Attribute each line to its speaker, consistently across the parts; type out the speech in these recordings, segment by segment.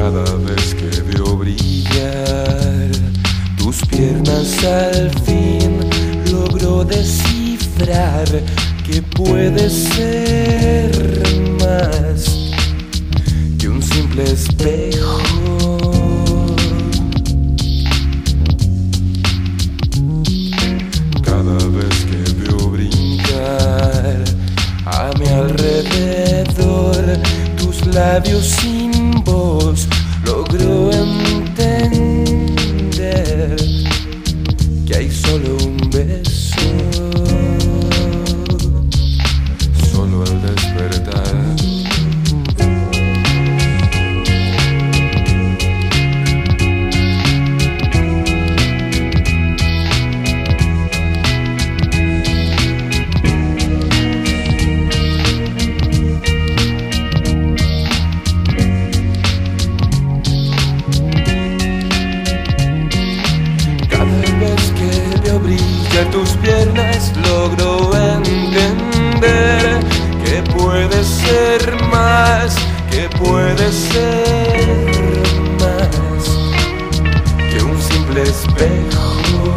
Speaker 1: Cada vez que veo brillar tus piernas, al fin logro descifrar que puede ser más que un simple espejo. Cada vez que veo brincar a mi alrededor tus labios sin voz, logro entender que hay solo un beso. Solo al despertar. Tus piernas logro entender que puede ser más, que puede ser más que un simple espejo.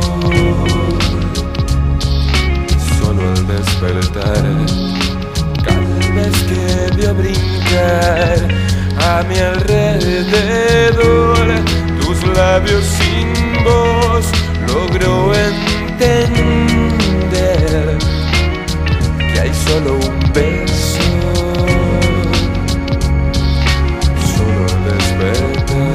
Speaker 1: Solo al despertar, cada vez que veo brincar a mi alrededor tus labios sin voz, logro entender que hay solo un beso. Solo al despertar.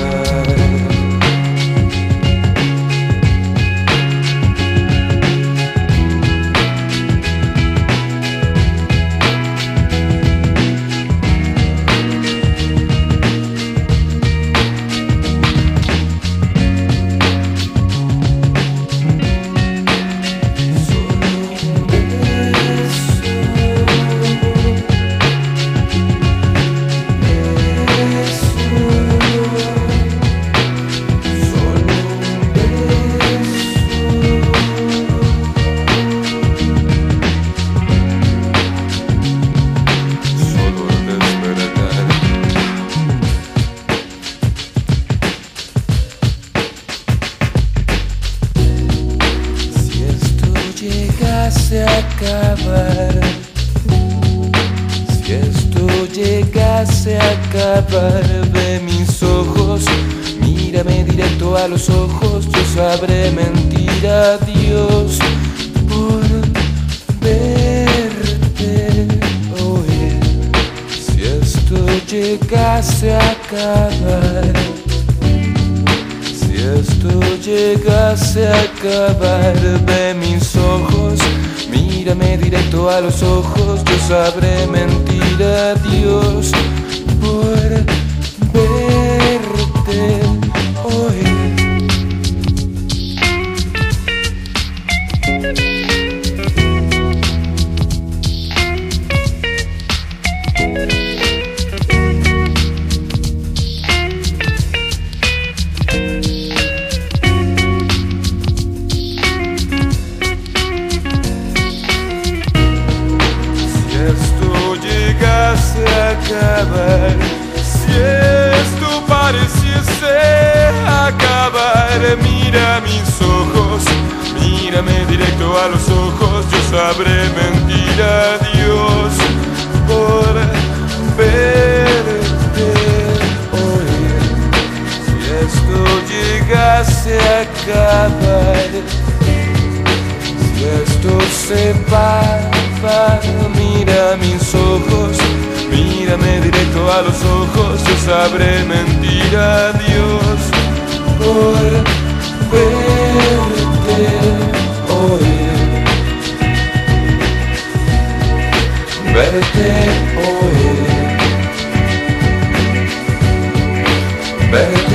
Speaker 1: Llegase a acabar, si esto llegase a acabar, ve mis ojos, mírame directo a los ojos, yo sabré mentir a Dios por verte hoy. Si esto llegase a acabar, si esto llegase a acabar, ve mis ojos, mírame directo a los ojos, yo sabré mentir a Dios por verte hoy. Acabar, si esto pareciese acabar, mira mis ojos, mírame directo a los ojos, yo sabré mentir a Dios por verte hoy. Si esto llegase a acabar, si esto se va, mira mis ojos, mírame directo a los ojos, yo sabré mentir a Dios por verte hoy. Verte hoy. Verte